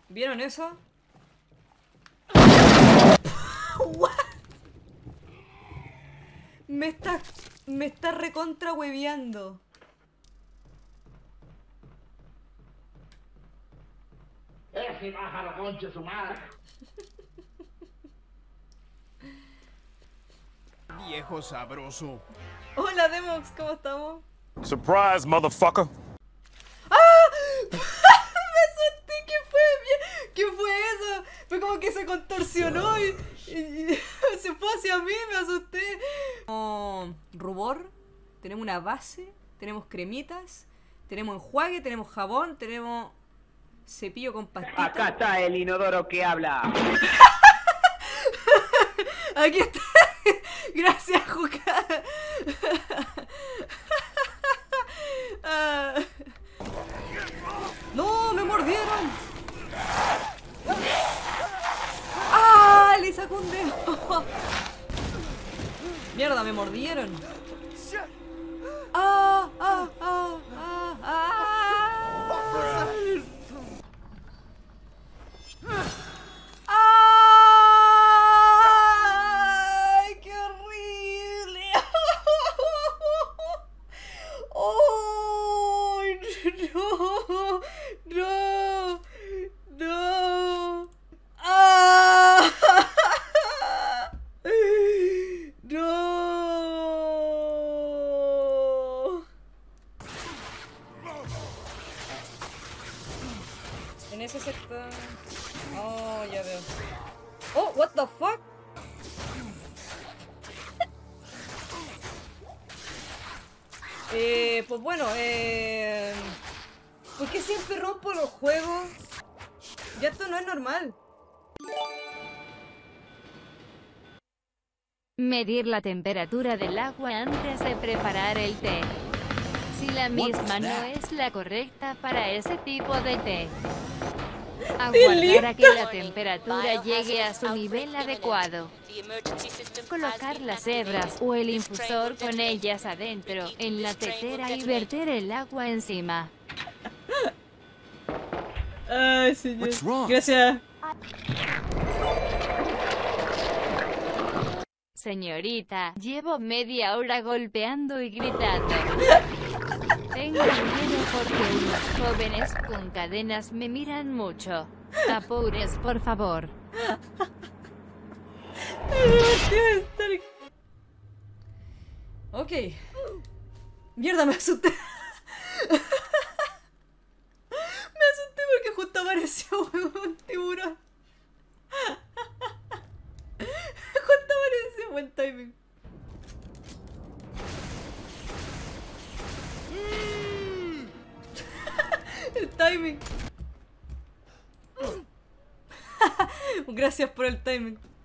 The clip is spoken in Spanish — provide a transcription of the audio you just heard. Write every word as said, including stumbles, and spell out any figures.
¿Vieron eso? What? Me está... Me está recontra hueveando. Ese pájaro conche su madre. Viejo sabroso. Hola Demox, ¿cómo estamos? Surprise, motherfucker. ¡Ah! Me asusté, ¿qué fue? ¿Qué fue eso? Fue como que se contorsionó y, y, y se fue hacia mí, me asusté. Oh, rubor, tenemos una base, tenemos cremitas, tenemos enjuague, tenemos jabón, tenemos cepillo con pastita. Acá está el inodoro que habla. Aquí está. Gracias, Juca. Ah. ¡No! ¡Me mordieron! ¡Ah! Le sacó un dedo. ¡Mierda! ¡Me mordieron! ¡Ah! ¡Ah! ¡Ah! ¡Ah! ¡Ah! ¡Ay! ¡Qué horrible! ¡Oh! ¡No! ¡No! ¡No! ¡Ah! ¡No! En ese sector... Oh, ya veo. Oh, what the fuck? eh, pues bueno, eh... ¿por qué siempre rompo los juegos? Ya esto no es normal. Medir la temperatura del agua antes de preparar el té. Si la misma no es la correcta para ese tipo de té. Aguardar a que la temperatura llegue a su nivel adecuado. Colocar las hebras o el infusor con ellas adentro en la tetera y verter el agua encima. Ay, señor. Gracias. Señorita, llevo media hora golpeando y gritando. Tengo miedo porque unos jóvenes con cadenas me miran mucho. Apures, por favor. Ok. Mierda, me asusté. Me asusté porque justo apareció un tiburón. Justo apareció, buen timing. El timing. Gracias por el timing.